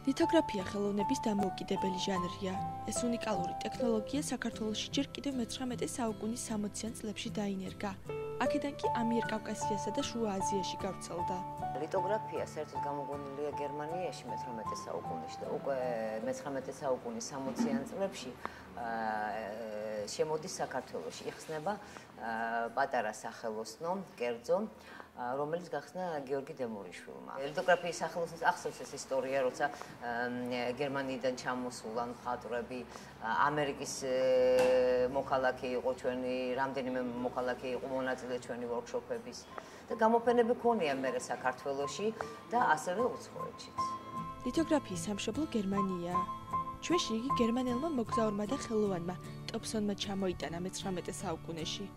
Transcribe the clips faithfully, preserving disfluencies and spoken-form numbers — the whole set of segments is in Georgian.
ლითოგრაფია ხელოვნების დამოუკიდებელი ჟანრია. ეს უნიკალური ტექნოლოგია საქართველოში ჯერ კიდევ მეცხრამეტე საუკუნის სამოციან წლებში დაინერგა. აქედან კი ამიერკავკასიასა და შუა აზიაში გავრცელდა. ლითოგრაფია საერთოდ გამოგონილია გერმანიაში მეცხრამეტე საუკუნეში და უკვე მეცხრამეტე საუკუნის სამოციან წლებში შემოდის საქართველოში. იხსნება პატარა სახელოსნო, კერძო, რომელიც გახსნა გიორგი დემურიშვილმა. ლითოგრაფიის სახელოსნოს ახსოვს ეს ისტორია, როცა გერმანიიდან ჩამოსულა მხატვრები, ამერიკის მოქალაქე იყო ჩვენი, რამდენიმე მოქალაქე იყო მონაწილე ჩვენი ვორქშოპების და გამოფენები ქონია მერე საქართველოში და ასევე უცხოეთშიც. ლითოგრაფიის სამშობლო გერმანია. ჩვენში იგი გერმანელმა მოგზაურმა და ხელოვანმა ტოფსონმა ჩამოიტანა მეცხრამეტე საუკუნეში.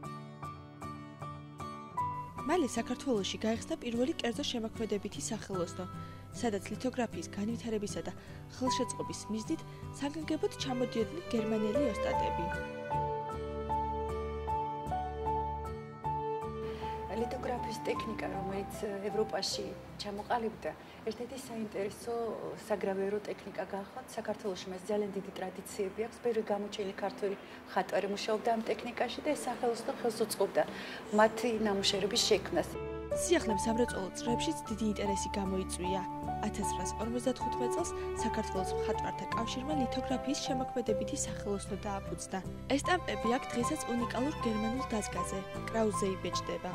მალე საქართველოში გაიხსნა პირველი კერძო შემოქმედებითი სახელოსნო, სადაც ლითოგრაფიის განვითარებისა და ხელშეწყობის მიზნით საგანგებოდ ჩამოდიოდნენ გერმანელი ოსტატები. ლითოგრაფიის ტექნიკა, რომელიც ევროპაში ჩამოყალიბდა, ერთ-ერთი საინტერესო საგრავირო ტექნიკა გახლავთ. საქართველოში მას ძალიან დიდი ტრადიციები აქვს. ბევრი გამოჩენილი ქართველი მხატვარი მუშაობდა ამ ტექნიკაში და ეს სახელოსნო ხელს უწყობდა მათი ნამუშევრების შექმნას. სიახლემ სამრეწველო წრეებშიც დიდი ინტერესი გამოიწვია. ათას რვაას ორმოცდათხუთმეტ წელს საქართველოს მხატვართა კავშირმა ლითოგრაფიის შემოქმედებითი სახელოსნო დააფუძნა. ეს სტამპები აქ დღესაც უნიკალურ გერმანულ დაზგაზე, კრაუზე იბეჭდება.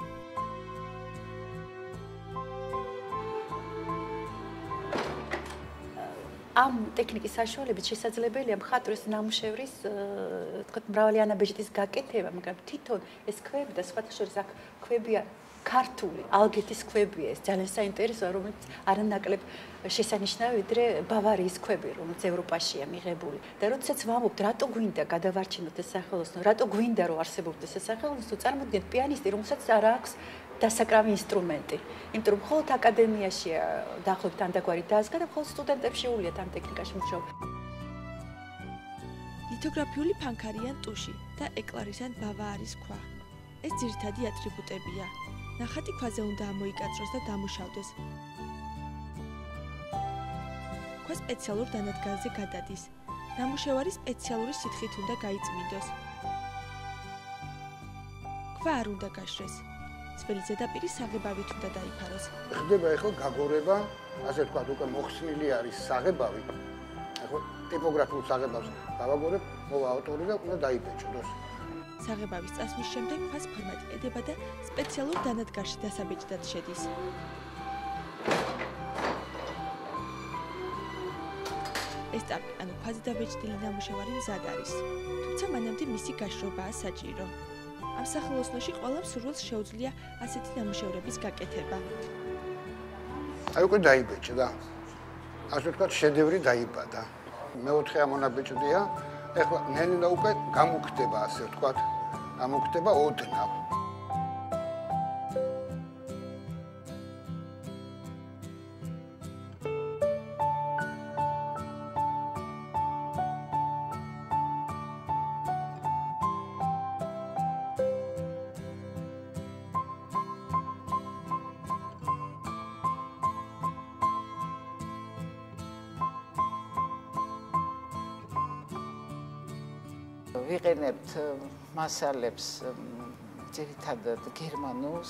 ამ ტექნიკის საშუალებით შესაძლებელია მხატვრის ნამუშევრის თქო მრავალი ანაბეჭდის გაკეთება, მაგრამ თვითონ ეს ქვები და სხვათა შორის აქ ქვებია ქართული, ალგეთის ქვებია, ეს ძალიან საინტერესოა, რომელიც არანაკლებ შესანიშნავი ვიდრე ბავარიის ქვები, რომელიც ევროპაშია მიღებული. და როდესაც ვამბობთ, რატო გვინდა გადავარჩინოთ ეს სახელოსნო, რატო გვინდა რომ არსებობდეს ეს სახელოსნო, წარმოგიდგენთ პიანისტი, რომელსაც არ აქვს დასაკრავი ინსტრუმენტი. იმიტომ რომ მხოლოდ აკადემიაშია დაახლოებით ამდაგვარი დაზგა და მხოლოდ სტუდენტებს შეუძლიათ ამ ტექნიკაში მუშაობა. ლითოგრაფიული ფანქარიან ტუში და ეკლარისან ბავარის ქვა. ეს ძირითადი ატრიბუტებია. ნახატი ქვაზე უნდა ამოიკაწროს და დამუშავდეს. ქვა სპეციალურ დანადგარზე გადადის. ნამუშევარი სპეციალური სითხით უნდა გაიწმინდოს. ქვა არ უნდა გაშრეს. ძველი ზედაპირი საღებავით უნდა დაიფაროს. ხდება ახლა გაგორება, ასე ვთქვათ, უკვე მოხსნილი არის საღებავი. ახლა ტიპოგრაფიულ საღებავს დავაგორებ, მოვა ავტორი და უნდა დაიბეჭდოს. საღებავის წასვლის შემდეგ ქვას ფორმატი ედება და სპეციალურ დანადგარში დასაბეჭდად შედის. ეს სტამპი, ანუ ქვაზე დაბეჭდილი ნამუშევარი მზად არის, თუმცა მანამდე მისი გაშრობაა საჭირო. ამ სახელოსნოში ყველა მსურველს შეუძლია ასეთი ნამუშევრების გაკეთება. აი უკვე დაიბეჭდა. ასე ვთქვათ, შედევრი დაიბადა. მეოთხე ამონაბეჭდია, ეხლა ნელ-ნელა უკვე გამუქდება, ასე ვთქვათ, გამუქდება ოდნავ. ვიყენებთ მასალებს ძირითადად გერმანულს,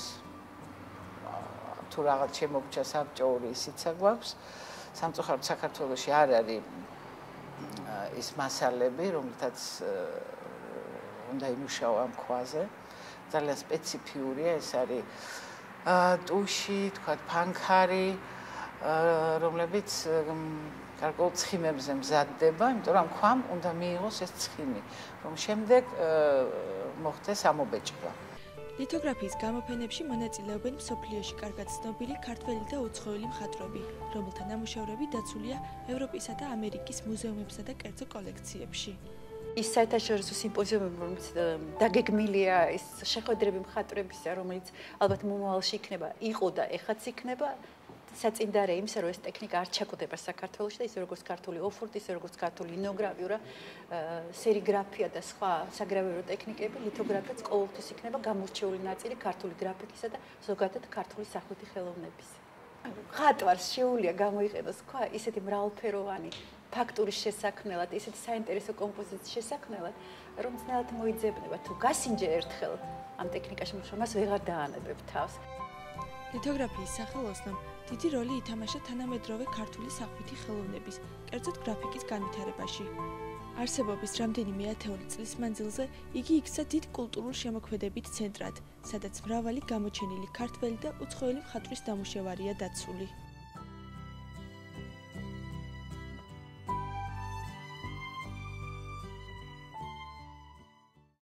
თუ რაღაც შემოგჭა საბჭოური ისიცა გვაქვს. სამწუხაროდ საქართველოში არ არის ის მასალები, რომლითაც უნდა იმუშავა ამ ქვაზე. ძალიან სპეციფიურია, ეს არის ტუში, თქვათ, ფანქარი, რომლებიც გარკვეულ ცხიმებზე მზადდება, იმიტომ რომ ქვამ უნდა მიიღოს ეს ცხიმი, რომ შემდეგ მოხდეს ამობეჭდა. ლითოგრაფიის გამოფენებში მონაწილეობენ მსოფლიოში კარგად ცნობილი ქართველი და უცხოელი მხატვრები, რომელთა ნამუშევრები დაცულია ევროპისა და ამერიკის მუზეუმებსა და კერძო კოლექციებში. ის საერთაშორისო სიმპოზიუმები, რომელიც დაგეგმილია, ის შეხვედრები მხატვრებისა, რომელიც ალბათ მომავალში იქნება, იყო და ეხაც იქნება. საწინდარი იმისა, რომ ეს ტექნიკა არ ჩაკვდება საქართველოში და ისე როგორც ქართული ოფურტი, ისე როგორც ქართული ინოგრავიურა, სერიგრაფია და სხვა საგრავირო ტექნიკები, ლითოგრაფიაც ყოველთვის იქნება გამორჩეული ნაწილი ქართული გრაფიკისა და ზოგადად ქართული სახვითი ხელოვნების. ხატვარს შეუძლია გამოიყენოს თქვა ისეთი მრავალფეროვანი ფაქტურის შესაქმნელად, ისეთი საინტერესო კომპოზიციის შესაქმნელად, რომ ძნელად მოიძებნება თუ გასინჯე ერთხელ ამ ტექნიკაში მუშაობას ვეღარ დაანებებ თავს. ლითოგრაფიის სახელოსნომ დიდი როლი ითამაშა თანამედროვე ქართული სახვითი ხელოვნების, კერძოდ გრაფიკის განვითარებაში. არსებობის რამდენიმე ათეული წლის მანძილზე იგი იქცა დიდ კულტურულ შემოქმედებით ცენტრად, სადაც მრავალი გამოჩენილი ქართველი და უცხოელი მხატვრის ნამუშევარია დაცული.